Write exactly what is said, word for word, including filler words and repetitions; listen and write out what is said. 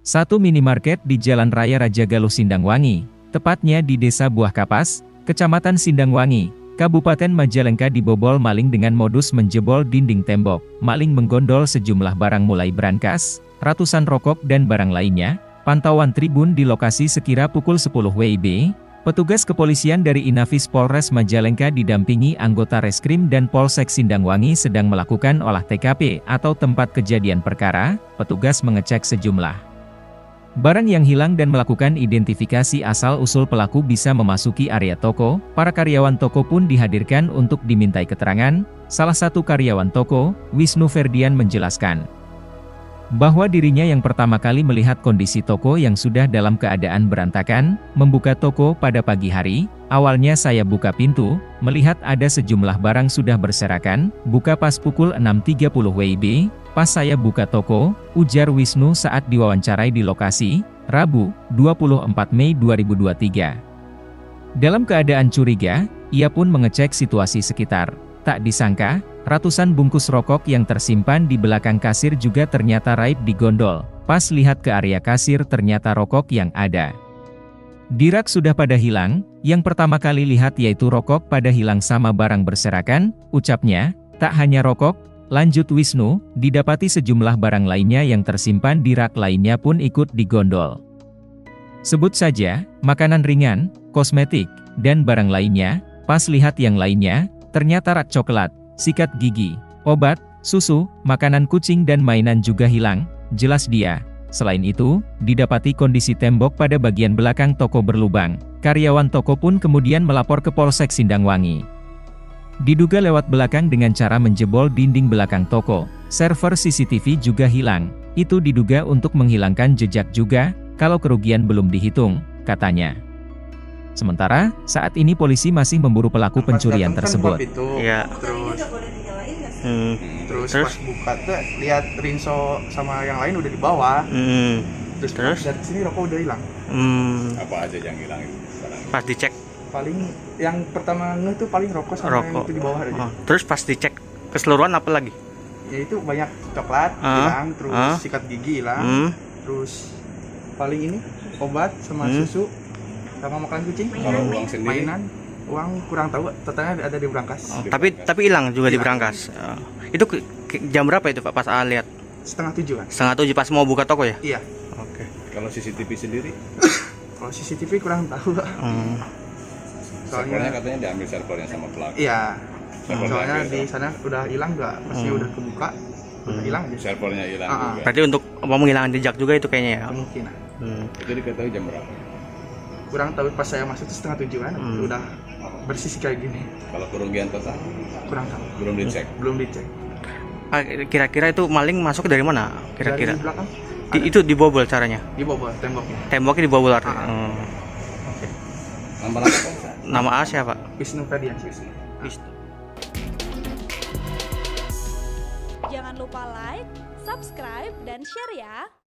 Satu minimarket di Jalan Raya Raja Galuh Sindangwangi, tepatnya di Desa Buah Kapas, Kecamatan Sindangwangi, Kabupaten Majalengka dibobol maling dengan modus menjebol dinding tembok. Maling menggondol sejumlah barang mulai brankas, ratusan rokok dan barang lainnya. Pantauan Tribun di lokasi sekira pukul sepuluh W I B, petugas kepolisian dari Inafis Polres Majalengka didampingi anggota Reskrim dan Polsek Sindangwangi sedang melakukan olah T K P atau tempat kejadian perkara. Petugas mengecek sejumlah barang yang hilang dan melakukan identifikasi asal-usul pelaku bisa memasuki area toko. Para karyawan toko pun dihadirkan untuk dimintai keterangan. Salah satu karyawan toko, Wisnu Ferdian, menjelaskan bahwa dirinya yang pertama kali melihat kondisi toko yang sudah dalam keadaan berantakan. Membuka toko pada pagi hari, awalnya saya buka pintu, melihat ada sejumlah barang sudah berserakan. Buka pas pukul enam tiga puluh W I B, pas saya buka toko, ujar Wisnu saat diwawancarai di lokasi, Rabu, dua puluh empat Mei dua ribu dua puluh tiga. Dalam keadaan curiga, ia pun mengecek situasi sekitar. Tak disangka, ratusan bungkus rokok yang tersimpan di belakang kasir juga ternyata raib digondol. Pas lihat ke area kasir ternyata rokok yang ada di rak sudah pada hilang. Yang pertama kali lihat yaitu rokok pada hilang sama barang berserakan, ucapnya. Tak hanya rokok, lanjut Wisnu, didapati sejumlah barang lainnya yang tersimpan di rak lainnya pun ikut digondol. Sebut saja, makanan ringan, kosmetik, dan barang lainnya. Pas lihat yang lainnya, ternyata rak coklat, sikat gigi, obat, susu, makanan kucing dan mainan juga hilang, jelas dia. Selain itu, didapati kondisi tembok pada bagian belakang toko berlubang. Karyawan toko pun kemudian melapor ke Polsek Sindangwangi. Diduga lewat belakang dengan cara menjebol dinding belakang toko. Server C C T V juga hilang. Itu diduga untuk menghilangkan jejak juga, kalau kerugian belum dihitung, katanya. Sementara, saat ini polisi masih memburu pelaku pencurian tersebut. Iya. Terus, hmm. terus, terus pas buka tuh lihat Rinso sama yang lain udah di bawah. Hmm. Terus, Terus? dari sini rokok udah hilang. Hmm. Apa aja yang hilang itu? Pas dicek Paling yang pertama ngeh tuh paling rokok sama yang rokok. itu di bawah aja. Oh. Terus pas dicek keseluruhan apa lagi? Ya itu banyak coklat Ah. hilang, terus Ah. sikat gigi hilang, Hmm. terus paling ini obat sama Hmm. susu sama makanan kucing. Kalau uang sendiri? Mainan, uang kurang tahu, totalnya ada di berangkas. Oh, tapi tapi hilang juga di Hilang. berangkas. Oh. Itu ke, ke- jam berapa itu Pak pas A lihat? Setengah tujuh kan? Setengah tujuh pas mau buka toko ya? Iya. Oke. Kalau C C T V sendiri, Kalau C C T V kurang tahu. Hmm. servernya Soalnya katanya diambil servernya sama pelaku. iya. Server Soalnya diambil, di toh. sana udah hilang nggak, pasti Hmm. udah kebuka, udah Hmm. hilang aja. Servernya hilang Ah, ah. juga. Berarti untuk apa menghilangkan jejak juga itu kayaknya ya? Kemungkinan. Hmm. Itu diketahui jam berapa? Kurang tahu pas saya masuk itu setengah tujuh kan, Hmm. udah bersih kayak gini. Kalau kerugian total Kurang tahu, belum dicek. belum dicek. Ah, kira-kira itu maling masuk dari mana? Kira-kira? Dari belakang Di, itu dibobol caranya? di bawah temboknya. Temboknya dibobol artinya? Ah. Hmm. Oke. Nama apa? Pak? Nama A siapa? Wisnu Ferdian. Jangan lupa like, subscribe, dan share ya!